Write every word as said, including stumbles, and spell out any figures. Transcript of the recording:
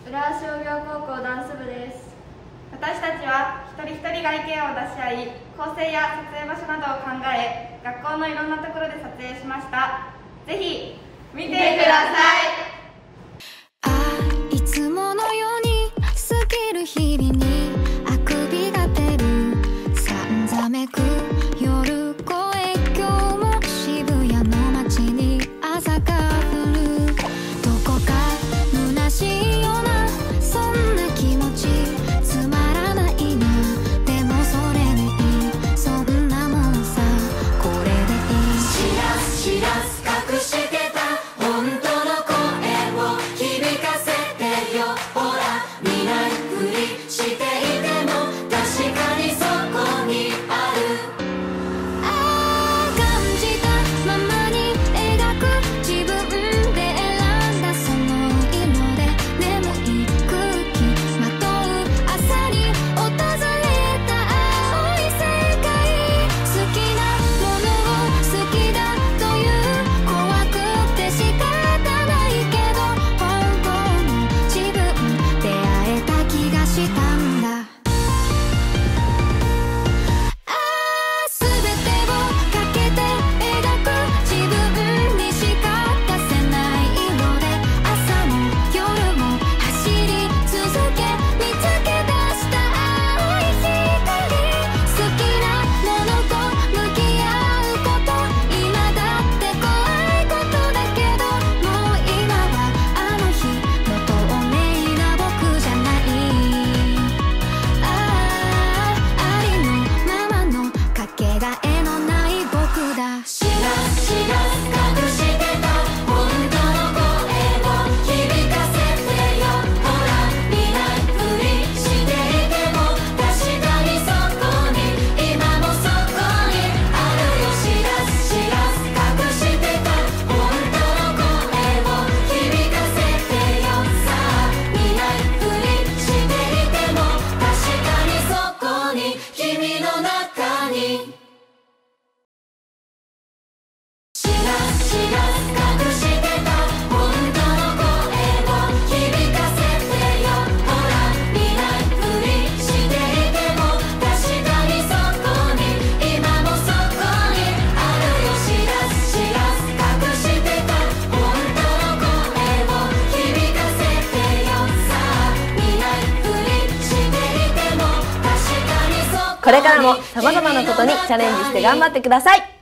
浦和商業高校ダンス部です。 私たちは一人一人が意見を出し合い、構成や撮影場所などを考え、学校のいろんなところで撮影しました。ぜひ見てください。 あ、いつものように過ぎる日々にあくびが出るさんざめく夜声、今日も渋谷の街に朝が降る。どこか虚しいようなそんな気持ち、つまらないな、でもそれでいい、そんなもんさ、これでいい。知らず知らず隠してた本当の声を響かせてよ。ほら見ないふりしていても確かにそこにある。ああ、感じたままに描く自分で選んだその色で眠い空気まとう朝に訪れた青い世界。好きなものを好きだという怖くて仕方ないけど、本当の自分出会えた気がしたんだ。ああ、すべてをかけて描く自分にしか出せない色で、朝も夜も走り続け見つけ出した青い光。好きなものと向き合うこと、今だって怖いことだけど、もう今はあの日の透明な僕じゃない。ああ、ありのままのかけがえのない僕だ。知らず知らず隠してた本当の声を響かせてよ。ほら見ないふりしていても確かにそこに今もそこにあるよ。知らず知らず隠してた本当の声を響かせてよ。さあ見ないふりしていても確かにそこに君の中に。知らず知らず隠してた本当の声を響かせてよ。ほら見ないふりしていても確かにそこに今もそこにあるよ。知らず知らず隠してた本当の声を響かせてよ。さあ見ないふりしていても確かにそこに。 これからもさまざまなことにチャレンジして頑張ってください。